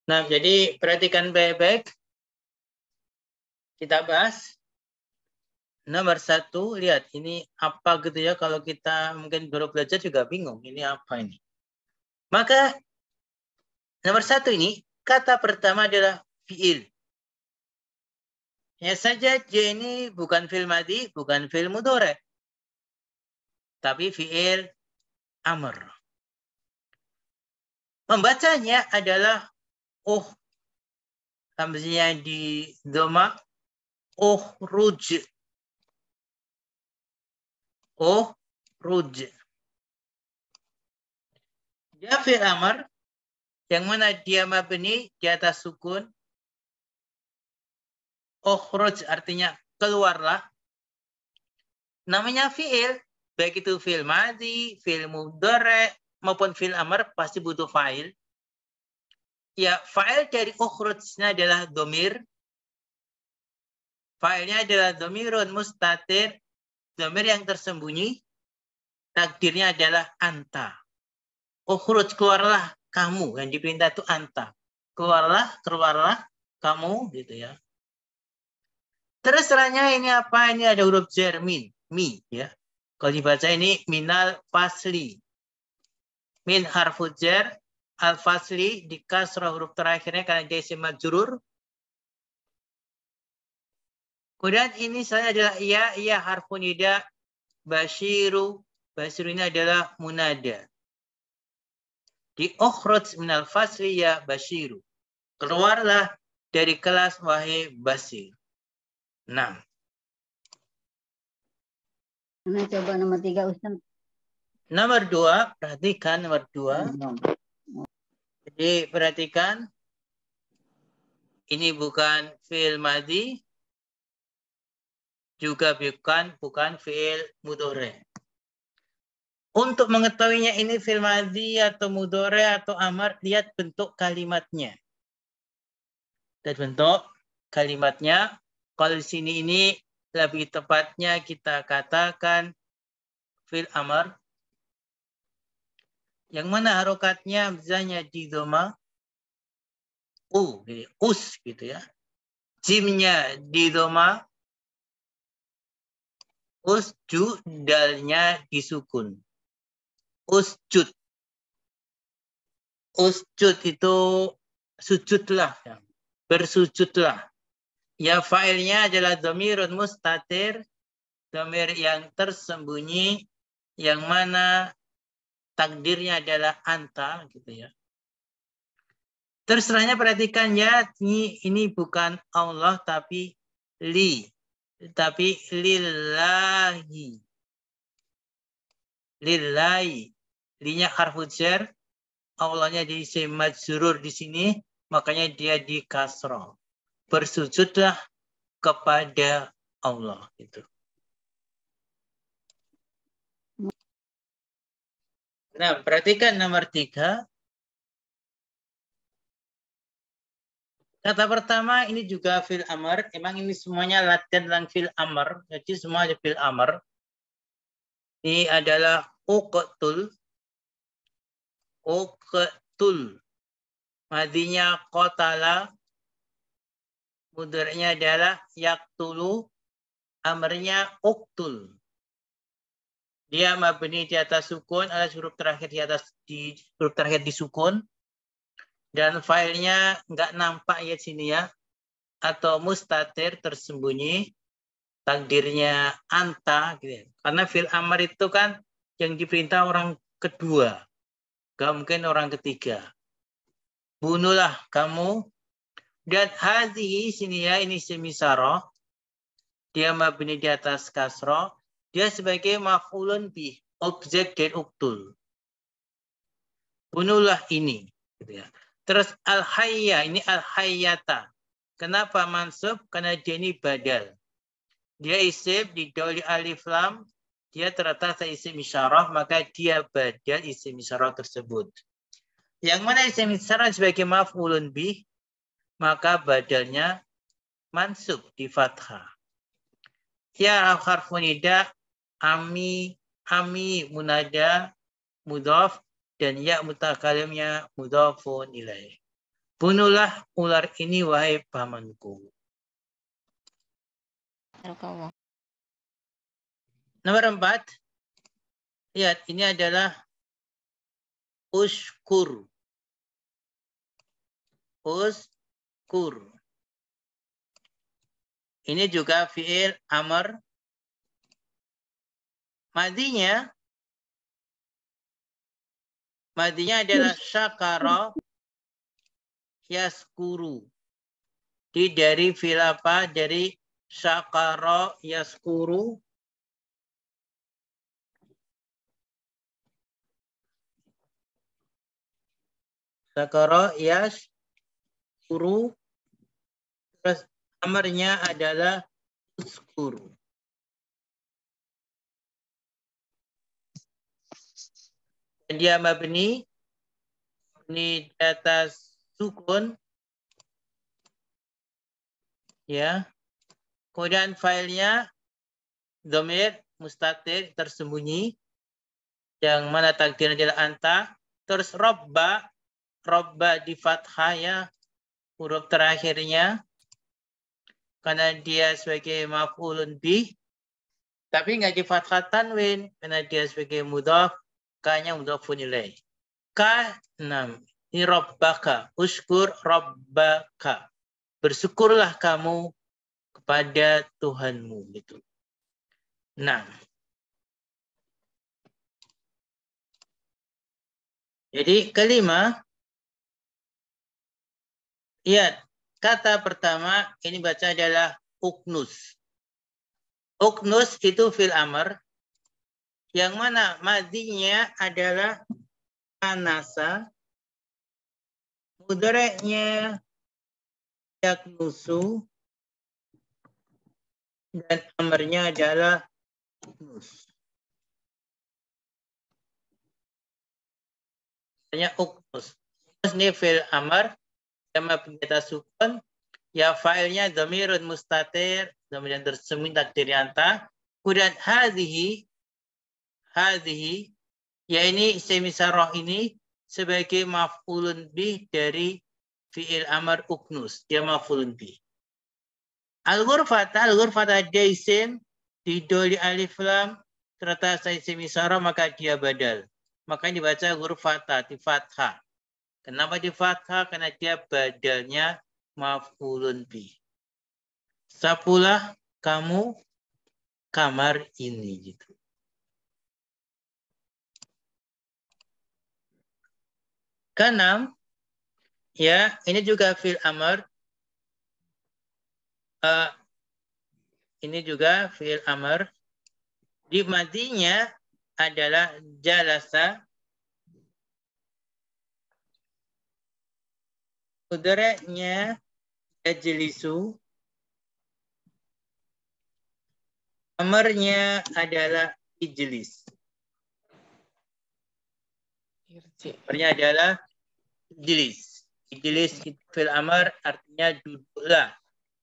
Nah, jadi perhatikan baik-baik. Kita bahas. Nomor 1, lihat ini apa gitu ya. Kalau kita mungkin baru belajar juga bingung. Ini apa ini? Maka nomor 1 ini, kata pertama adalah fi'il. Ya saja, J ini bukan fi'il madhi, bukan fi'il mudhari. Tapi fi'il amr. Membacanya adalah hamzanya di dhamma, ruj. Ruj. Dia fi'il amr yang mana dia mabni di atas sukun. Ruj artinya keluarlah. Namanya fi'il, baik itu fi'il madhi, fi'il mudhari maupun fi'il amr pasti butuh fa'il. Ya, fa'il dari ukhrujnya adalah dhamir. Fa'ilnya adalah dhamirun mustatir, dhamir yang tersembunyi. Takdirnya adalah anta. Ukhruj, keluarlah kamu. Yang diperintah itu anta. Keluarlah kamu gitu ya. Terus setelahnya ini apa? Ini ada huruf jar min, mi ya. Kalau dibaca ini minal fasli. Min harfu jar, al fasli di kasrah huruf terakhirnya karena dia isim majrur. Kemudian ini saya adalah iya harfu nida, basyiru. Basyiru ini adalah munada. Di ukhruj minal fasli ya basyiru. Keluarlah dari kelas wahai basir. 6. Nah, coba nomor 3 Ustaz. Nomor 2, perhatikan nomor 2. Jadi perhatikan. Ini bukan fi'il madhi, juga bukan fi'il mudhari. Untuk mengetahuinya ini fi'il madhi atau mudhari atau amar, lihat bentuk kalimatnya. Dan bentuk kalimatnya, kalau di sini ini lebih tepatnya kita katakan fi'il amar. Yang mana harokatnya misalnya di dhamma, us gitu ya. Jimnya di dhamma, usju, dalnya disukun. Usjud. Usjud itu sujudlah. Bersujudlah. Ya, fa'ilnya adalah dhamirun mustatir. Dhamir yang tersembunyi. Yang mana takdirnya adalah anta. Gitu ya. Terserahnya perhatikan ya. Ini bukan Allah tapi li. Tapi lillahi. Lillahi. Linya harfu jar. Allahnya di isim majrur di sini, makanya dia di kasroh. Bersujudlah kepada Allah. Gitu. Nah, perhatikan nomor 3. Kata pertama ini juga fil amr. Emang ini semuanya latihan tentang fil amr. Jadi semua ada fil amr. Ini adalah uqtul. Uqtul. Madinya qatala. Mudhari'nya adalah yaktulu. Amrnya uqtul. Dia mabni di atas sukun, alias huruf terakhir huruf terakhir di sukun. Dan filenya nggak nampak ya sini ya. Atau mustatir, tersembunyi. Takdirnya anta. Gitu. Karena fil amr itu kan yang diperintah orang kedua. Gak mungkin orang ketiga. Bunuhlah kamu. Dan hadhihi sini ya, ini semisaro. Dia mabni di atas kasroh. Dia sebagai maf'ulun bih. Objek dari uktul. Bunuhlah ini. Gitu ya. Terus al-hayya, ini al-hayyata. Kenapa mansub? Karena dia ini badal. Dia isim di doli alif lam. Dia terletak isim isyarah. Maka dia badal isim isyarah tersebut. Yang mana isim isyarah sebagai maf'ulun bih. Maka badalnya mansub di fathah. Ya harfu nida, ami, munada, mudhaf, dan ya mutakalimnya mudhafun ilaih. Bunuhlah ular ini wahai pamanku. Nomor 4. Lihat, ini adalah ushkur. Ushkur. Ini juga fi'il amr. Madinya adalah syakara yaskuru. Dari fi'il apa? Dari syakara yaskuru. Syakara yaskuru. Terus amarnya adalah uskuru. Dan dia mabni. Ini di atas sukun. Ya. Kemudian filenya dhamir mustatir tersembunyi. Yang mana takdirnya adalah anta. Terus robba di fathah ya. Huruf terakhirnya. Karena dia sebagai maf'ulun bih. Tapi nggak di fathah tanwin. Karena dia sebagai mudhaf. K-nya mudhafun ilaih. K6. Ini robbaka. Uskur robbaka. Bersyukurlah kamu kepada Tuhanmu. Gitu. Nah. Jadi kelima. Lihat. Kata pertama ini baca adalah uknus. Uknus itu fil amr. Yang mana madinya adalah anasa. Mudhari'nya yaknusu. Dan amarnya adalah uknus. Hanya uknus. Uknus ini fil amr. Sama penjata sukun. Ya fa'ilnya dhamirun mustatir. Dhamir yang tersembunyi takdir anta. Kemudian hadhihi. Ya ini semisarah ini sebagai maf'ulun bih dari fi'il amar uknus. Dia maf'ulun bih. Al-ghurfata dia isim. Didoli alif lam. Ternyata saya semisarah maka dia badal. Makanya dibaca ghurfata di fathah. Kenapa di fathah? Karena dia badalnya maf'ulun bih. Sapulah kamu kamar ini gitu. Keenam, ya ini juga fil amr. Ini juga fil amr. Di madinya adalah jalasa. Mudhari'nya yajlisu. Amarnya adalah ijlis. Amarnya adalah ijlis. Ijlis itu fil amar artinya duduklah.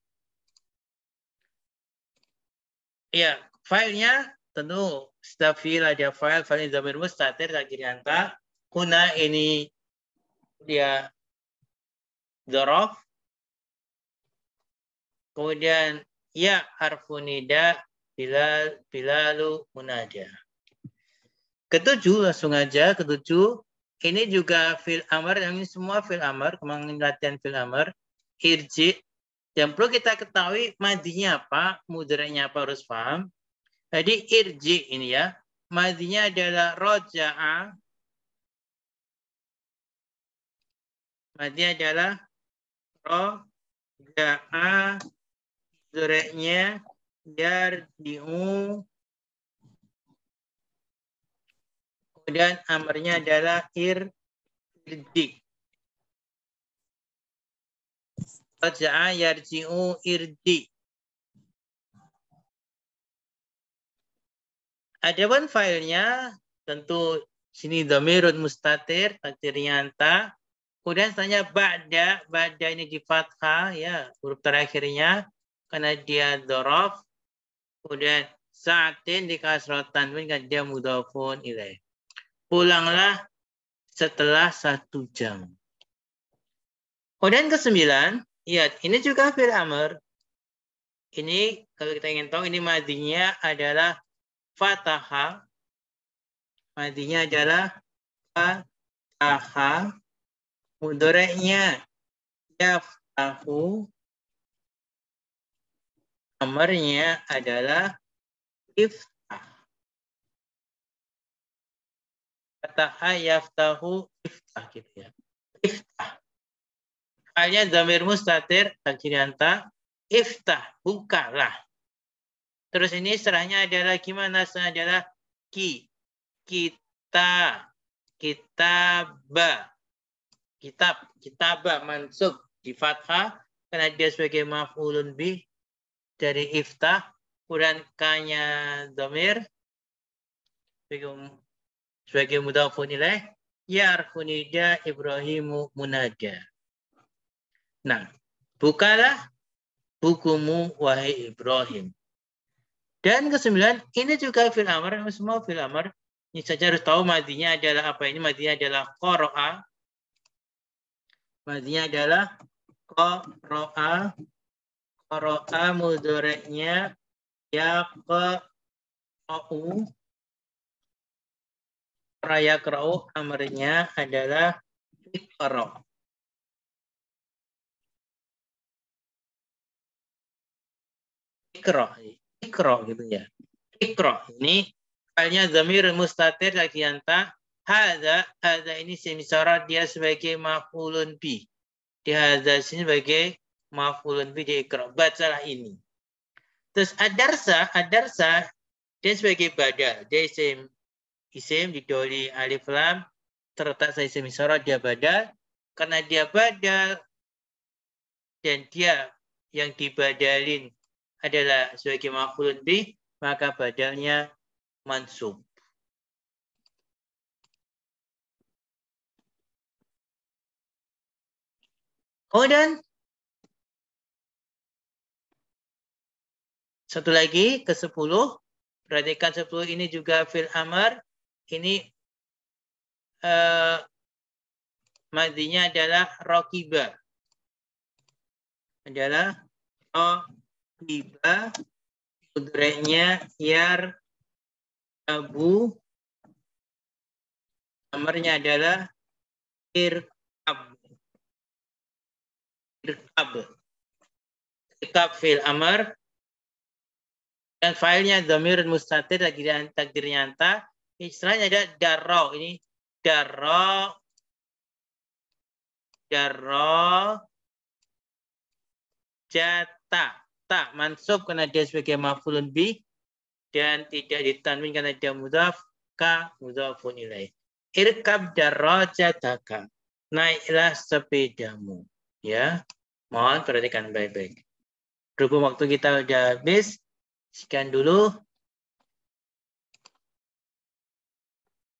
Ya, filenya tentu setelah fil ada file dhamir mustatir takdir anta. Kuna ini dia dzaraf. Kemudian ya harfu nida bilalu munada. Ketujuh langsung aja ketujuh. Ini juga fil amr, yang ini semua fil amr, kemarin latihan fil amr. Irji. Yang perlu kita ketahui madinya apa, mudhari'nya apa harus paham. Jadi irji ini ya. Madinya adalah roja'a. Madinya adalah roja'a. Mudhari'nya yardi'u. Kemudian amarnya adalah irji. Roja'a yarji'u irji. Adapun filenya tentu sini dhamirun mustatir takdirnya anta. Kemudian setelahnya ba'da ini di fathah ya huruf terakhirnya karena dia dzaraf. Kemudian sa'atin di kasrah tanwin kan dia mudhafun ilaih. Pulanglah setelah 1 jam. Kemudian ke-9, lihat ini juga fi'il amr. Ini kalau kita ingin tahu ini madinya adalah fataha. Madinya adalah fataha. Mudhari'nya yaftahu. Amarnya adalah iftah. Fataha yaftahu iftah gitu ya. Iftah. Halnya dhamir mustatir takdiriyanta iftah, bukalah. Terus ini serahnya adalah gimana? Serahnya adalah kita, kitabah, kitabah mansub di fathah karena dia sebagai maf'ulun bih dari iftah, kemudian ka-nya dhamir sebagai mudhafun ilaih, yarfunida Ibrahimu munada. Nah, bukalah bukumu wahai Ibrahim. Dan ke-9, ini juga fi'il amr, semua fi'il amr. Ini saja harus tahu madinya adalah apa ini? Madinya adalah qara'a. Madinya adalah qara'a. Qara'a mudhari'nya yaqra'u. Yaqra'u amrnya adalah iqra'. Iqra gitu ya. Iqra ini halnya dhamir mustatir takdiriyanta hadza ini semisal dia sebagai maf'ulun bi. Di hadza sini sebagai maf'ulun bi di iqra. Bacalah ini. Terus adarsa dia sebagai badal. Dia isim didoli alif lam terletak saya isim isyarat dia badal karena dia badal dan dia yang dibadalin adalah sebagai maf'ulun bih, maka badalnya mansub. Kemudian satu lagi ke-10, perhatikan 10 ini juga fi'il amr. Ini madinya adalah raqiba. Adalah raqiba. Mudhari'nya yar abu. Amarnya adalah irkab. Irkab fi'il amr. Dan filenya dhamir mustatir takdirnya anta. Istilahnya ada darro. Ini darro jata. Tak mansub karena dia sebagai maf'ulun bih dan tidak ditanwin karena dia mudhaf ka mudhafun ilaih. Irkab darajataka. Naiklah sepedamu. Ya. Mohon perhatikan baik-baik. Berhubung waktu kita sudah habis, sekian dulu.